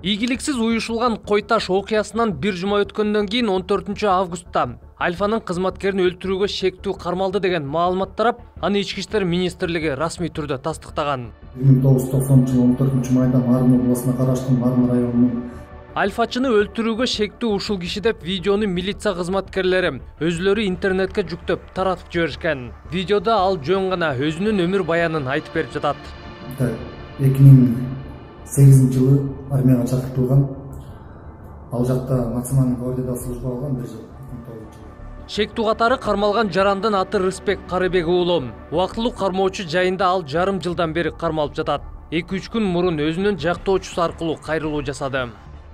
Ийгиликсиз уюшулган кой таш окуясынан бир жума өткөндөн кийин 14 августта Альфанын кызматкерин өлтүрүүгө шектүү кармалды деген маалымат тарап, аны Ички иштер министрлиги расмий түрдө тастыктаган. 1990 14 майда Мармар областына караштуу Мармар районунун Альфачыны өлтүрүүгө шектүү ушул киши деп видеону милиция кызматкерлери өзлөрү интернетке жүктөп таратып жиберишкен. Видеода ал жөн гана өзүнүн өмүр баянын айтып берип жатат. 2008 жылы армияга чакыртылган. Ал жакта национальный гвардияда служба алган 1 жыл. Шектүү катары кармалган жарандын аты Рысбек Карыбек уулу. Убактылуу кармоочу жайында ал жарым жылдан бери кармалып жатат. 2-3 күн мурун өзүнүн жактоочусу аркылуу кайрылуу жасады.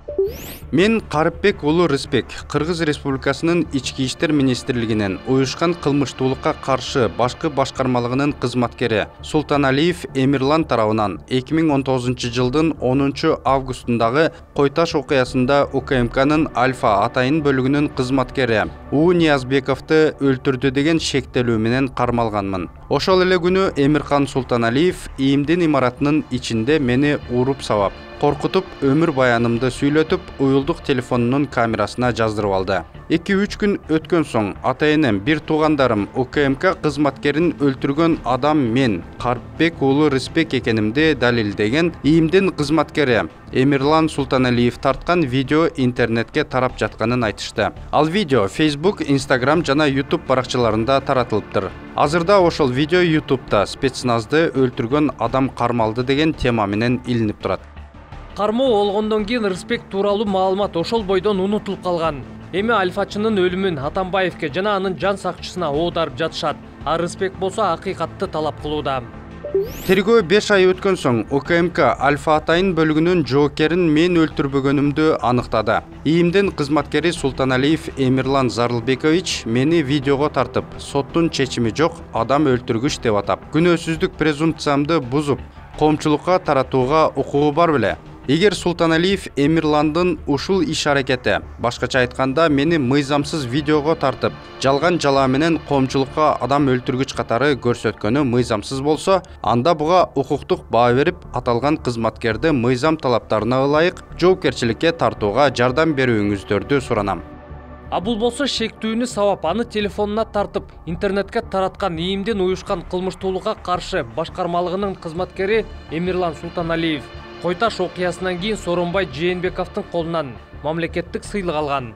Мен Карыбек уулу Рысбек, Кыргыз Республикасынын Ички иштер министрлигинин уюшкан кылмыштуулукка каршы башкы башкармалыгынын кызматкери Султаналиев Эмирлан тарабынан 2019 жылдын 10 августундагы Кой таш окуясында УКМКнын Альфа атайын бөлүгүнүн кызматкери У Ниязбековду өлтүрдү деген шектелүү менен кармалганмын. Ошол эле күнү Эмирхан Султаналиев ИИМдин имаратынын ичинде мени уруп сабап, коркутуп, өмүр баянымды сүйлөтүп, уюлдук телефонунун камерасына жаздырып алды. 2-3 күн өткөн соң ата-энем, бир туугандарым УКМК кызматкерин өлтүргөн адам мен, Карыбек уулу Рысбек экенимди далилдеген ИИМдин кызматкери Эмирлан Султаналиев тарткан видео интернетке тарап жатканын айтышты. Ал видео Facebook, Instagram жана YouTube баракчаларында таратылыптыр. Азырда ошол видео YouTube'да спецназды өлтүргөн адам кармалды деген тема менен илинип турат. Кармоо болгондон кийин Рысбек тууралуу маалымат ошол бойдон унутулуп калган. Эми Альфачынын өлүмүн Атамбаевке жана анын жан сакчысына оодарып жатышат. А Рысбек болсо акыйкатты талап кылууда. Тергөө 5 ай өткөн соң УКМК Альфа атайын бөлүгүнүн жоокерин мен өлтүрбөгөнүмдү аныктады. ИИМдин кызматкери Султаналиев Эмирлан Зарлбекович мени видеого тартып, соттун чечими жок, адам өлтүргүч деп атап, күнөөсүздүк презумпциямды бузуп, коомчулукка таратууга укугу бар беле? Эгер Султаналиев Эмирландын ушул иш-аракети, башкача айтканда мени мыйзамсыз видеого тартып, жалган жалаа менен коомчулукка адам өлтүргүч катары көрсөткөнү мыйзамсыз болсо, анда буга укуктук баа берип, аталган кызматкерди мыйзам талаптарына ылайык жоопкерчиликке тартууга жардам берүүңүздөрдү суранам. А бул болсо шектүүнү сабап, аны телефонуна тартып, интернетке тараткан ИИМдин уюшкан кылмыштуулукка каршы башкармалыгынын кызматкери Эмирлан Султаналиев. Кой таш окуясынан кийин Сооронбай Жээнбековдун колунан мамлекеттик сыйлык алган.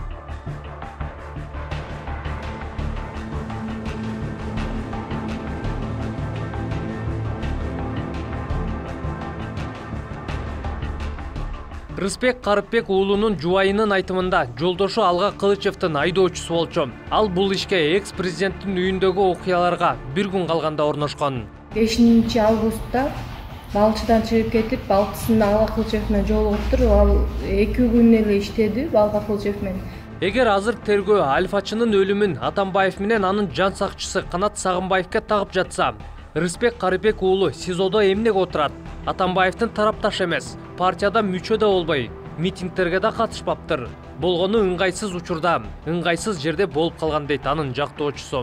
Рысбек Карыбек уулунун жубайынын айтымында жолдошу Алга Кылычевдин айдоочусу болчу. Ал бул ишке экс-президенттин үйүндөгү окуяларга бир күн калганда орношкон. 5 августта балчыдан чыгып кетип, 6-сында Алга Кылычев менен жолугуптур. Ал 2 күн эле иштеди Алга Кылычев менен. Эгер азыр тергөө Альфачынын өлүмүн Атамбаев менен анын жан сакчысы Канат Сагынбаевке тагып жатса, Рысбек Карыбек уулу СИЗОдо эмнеге отурат? Атамбаевдин тарапташы эмес, партияда мүчө да болбой, митингтерге да катышпаптыр. Болгону ыңгайсыз учурда, ыңгайсыз жерде болуп калган дейт анын жактоочусу.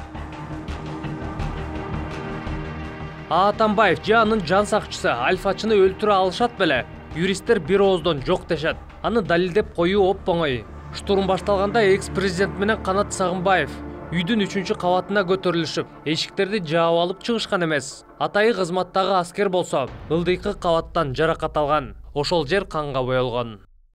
Атамбаев же анын жан сакчысы Альфачыны өлтүрө алышат беле? Юристтер бир ооздон жок дешет. Аны далилдеп коюу оп-оңой. Штурм башталганда экс-президент менен Канат Сагынбаев үйдүн 3-чү кабатына көтөрүлүшүп, эшиктерди жаап алып чыгышкан эмес. Атайы кызматтагы аскер болсо, ылдыйкы кабаттан жаракат алган. Ошол жер канга боелгон.